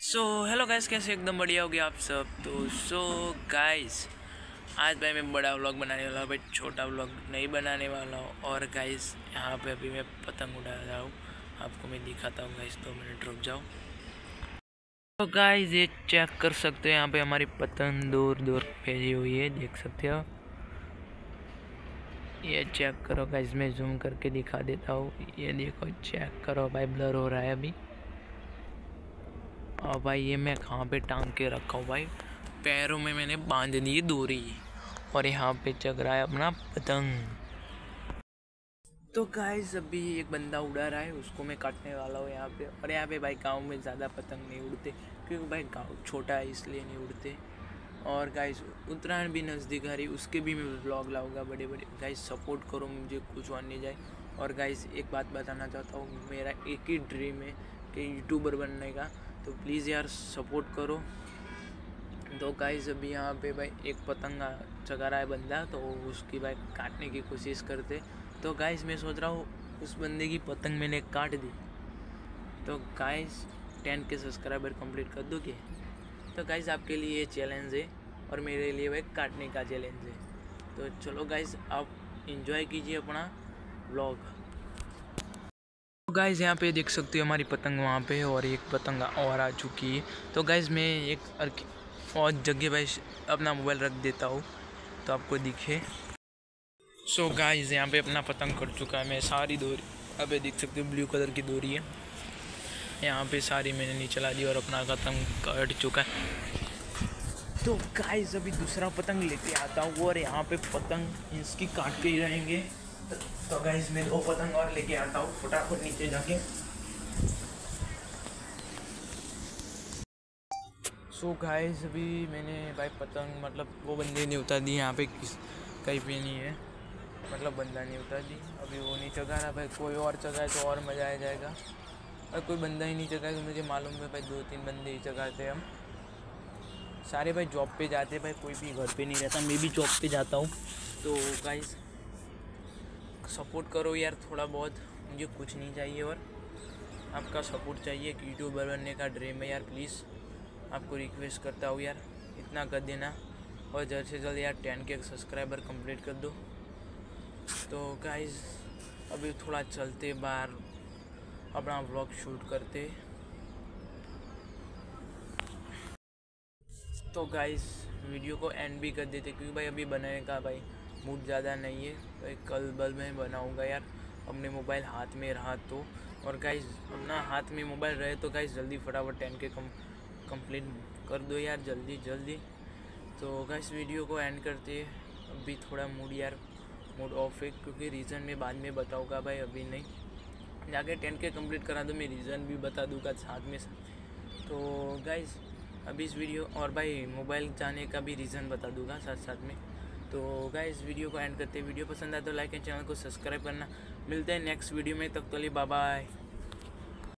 Hello guys, कैसे एकदम बढ़िया हो गया आप सब। तो गाइस, आज भाई मैं बड़ा व्लॉग बनाने वाला हूँ भाई, छोटा व्लॉग नहीं बनाने वाला हूँ। और गाइस यहाँ पे अभी मैं पतंग उड़ा रहा हूँ, आपको मैं दिखाता हूँ गाइस। 2 मिनट रुक जाओ। तो गाइस ये चेक कर सकते हो, यहाँ पे हमारी पतंग दूर दूर भेजी हुई है, देख सकते हो। ये चेक करो गाइस, मैं जूम करके दिखा देता हूँ। ये देखो, चेक करो भाई, ब्लर हो रहा है अभी। और भाई ये मैं कहाँ पे टांग के रखा हूँ भाई, पैरों में मैंने बांध दी डोरी। और यहाँ पे चग रहा है अपना पतंग। तो गाइस अभी एक बंदा उड़ा रहा है, उसको मैं काटने वाला हूँ यहाँ पे। और यहाँ पे भाई गांव में ज़्यादा पतंग नहीं उड़ते, क्योंकि भाई गांव छोटा है इसलिए नहीं उड़ते। और गाइस उत्तरायण भी नज़दीक आ रही, उसके भी मैं व्लॉग लाऊंगा बड़े बड़े। गाइस सपोर्ट करो मुझे, कुछ और नहीं जाए। और गाइस एक बात बताना चाहता हूँ, मेरा एक ही ड्रीम है कि यूट्यूबर बनने का, तो प्लीज़ यार सपोर्ट करो। तो गाइस अभी यहाँ पे भाई एक पतंग चगा रहा है बंदा, तो उसकी भाई काटने की कोशिश करते। तो गाइस मैं सोच रहा हूँ उस बंदे की पतंग मैंने काट दी। तो गाइस 10 के सब्सक्राइबर कंप्लीट कर दोगे? तो गाइस आपके लिए ये चैलेंज है और मेरे लिए भाई काटने का चैलेंज है। तो चलो गाइस आप इंजॉय कीजिए अपना व्लॉग। तो गाइस यहाँ पे देख सकते हो हमारी पतंग वहाँ पे, और एक पतंग और आ चुकी है। तो गाइस मैं एक और जगह भाई अपना मोबाइल रख देता हूँ तो आपको दिखे। गाइस यहाँ पे अपना पतंग कट चुका है, मैं सारी डोरी अबे देख सकते हो ब्लू कलर की डोरी है, यहाँ पे सारी मैंने नीचे ला दी और अपना पतंग कट चुका है। तो गाइस अभी दूसरा पतंग लेके आता हूँ और यहाँ पे पतंग इसकी काट के ही रहेंगे। तो गाइस मैं 2 पतंग और लेके आता हूँ फटाफट नीचे जाके। गाइस अभी मैंने भाई पतंग मतलब वो बंदे ने उतार दी, यहाँ पे कहीं पे नहीं है, मतलब बंदा नहीं उतार दी। अभी वो नहीं चगा रहा भाई, कोई और चगाए तो और मज़ा आ जाएगा। और कोई बंदा ही नहीं चगाए तो मुझे मालूम है भाई 2-3 बंदे ही चगाते हैं हम। सारे भाई जॉब पे जाते हैं भाई, कोई भी घर पे नहीं रहता, मैं भी जॉब पे जाता हूँ। तो गाइस सपोर्ट करो यार थोड़ा बहुत, मुझे कुछ नहीं चाहिए और आपका सपोर्ट चाहिए कि यूट्यूबर बनने का ड्रीम है यार। प्लीज़ आपको रिक्वेस्ट करता हूँ यार, इतना कर देना। और जल्द से जल्द यार 10 के सब्सक्राइबर कंप्लीट कर दो। तो गाइस अभी थोड़ा चलते बाहर अपना व्लॉग शूट करते। तो गाइस वीडियो को एंड भी कर देते, क्योंकि भाई अभी बनाने का भाई मूड ज़्यादा नहीं है। भाई कल बल में बनाऊँगा यार, अपने मोबाइल हाथ में रहा तो। और गाइस अपना हाथ में मोबाइल रहे तो गाइस जल्दी फटाफट 10 के कंप्लीट कर दो यार, जल्दी जल्दी। तो गाइस वीडियो को एंड करते। अभी थोड़ा मूड ऑफ है, क्योंकि रीज़न मैं बाद में बताऊँगा भाई, अभी नहीं। जाके 10 के कंप्लीट करा दो, मैं रीज़न भी बता दूँगा साथ में। तो गाइस अभी इस वीडियो और भाई मोबाइल जाने का भी रीज़न बता दूँगा साथ साथ में। तो गाइस वीडियो को एंड करते, वीडियो पसंद आए तो लाइक एंड चैनल को सब्सक्राइब करना। मिलते हैं नेक्स्ट वीडियो में, तब तक के लिए बाय बाय।